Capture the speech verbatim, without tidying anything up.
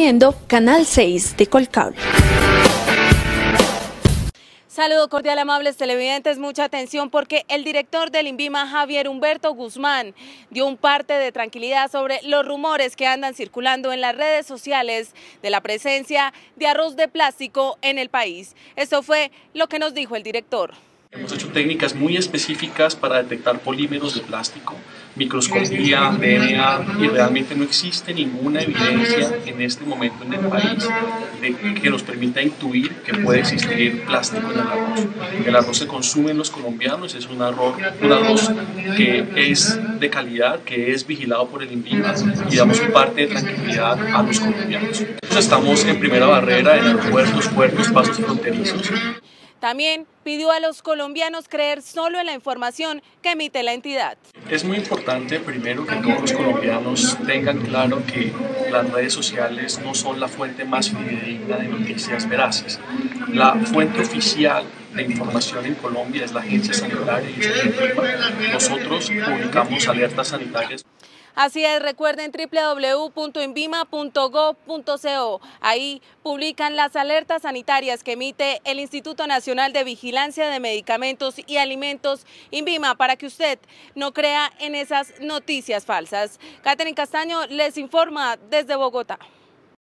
viendo Canal seis de Colcable. Saludo cordial, amables televidentes, mucha atención porque el director del INVIMA, Javier Humberto Guzmán, dio un parte de tranquilidad sobre los rumores que andan circulando en las redes sociales de la presencia de arroz de plástico en el país. Esto fue lo que nos dijo el director. Hemos hecho técnicas muy específicas para detectar polímeros de plástico, microscopía, D N A, y realmente no existe ninguna evidencia en este momento en el país de que nos permita intuir que puede existir plástico en el arroz. El arroz se consume en los colombianos, es un arroz, un arroz que es de calidad, que es vigilado por el INVIMA y damos un parte de tranquilidad a los colombianos. Nosotros estamos en primera barrera en aeropuertos, puertos, pasos fronterizos. También pidió a los colombianos creer solo en la información que emite la entidad. Es muy importante, primero, que todos los colombianos tengan claro que las redes sociales no son la fuente más fidedigna de noticias veraces. La fuente oficial de información en Colombia es la Agencia Sanitaria y es el INVIMA. Nosotros publicamos alertas sanitarias. Así es, recuerden doble u doble u doble u punto invima punto gov punto co. Ahí publican las alertas sanitarias que emite el Instituto Nacional de Vigilancia de Medicamentos y Alimentos, INVIMA, para que usted no crea en esas noticias falsas. Catherine Castaño les informa desde Bogotá.